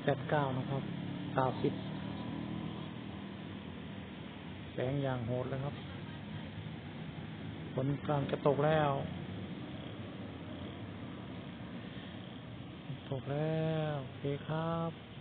89นะครับ90แสงอย่างโหดเลยครับฝนกำลังจะตกแล้วโอเคครับ